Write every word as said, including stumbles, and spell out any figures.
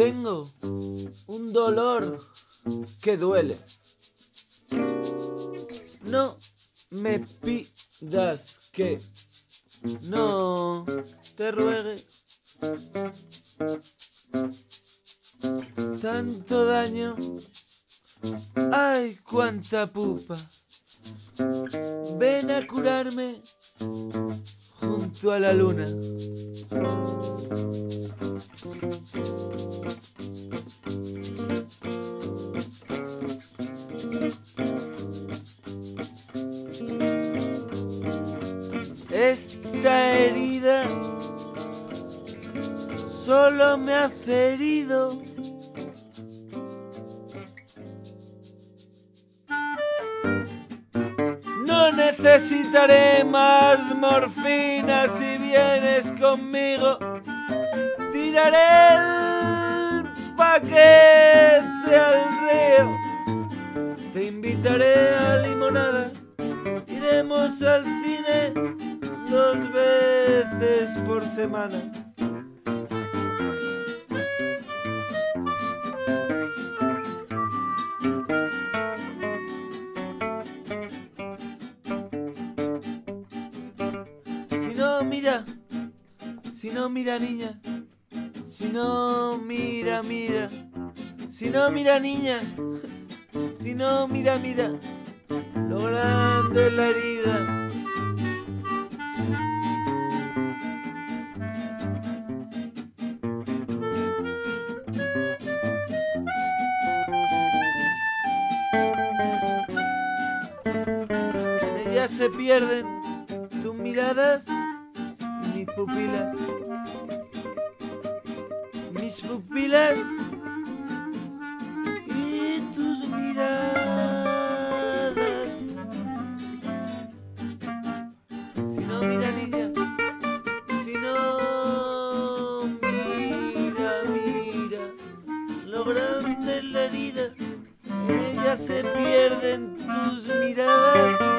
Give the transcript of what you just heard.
Tengo un dolor que duele. No me pidas que no te ruegue. Tanto daño, ay, cuánta pupa. Ven a curarme junto a la luna. Esta herida solo me ha ferido. No necesitaré más morfina si vienes conmigo. Tiraré el paquete al río. Te invitaré a limonada. Iremos al cine dos veces por semana. Si no, mira. Si no, mira, niña. Si no, mira, mira. Si no, mira, niña. Si no, mira, mira. Lo grande es la herida. Ya se pierden tus miradas, mis pupilas, mis pupilas y tus miradas. Si no, mira, niña, si no, mira, mira, lo grande es la herida, en ella se pierden tus miradas.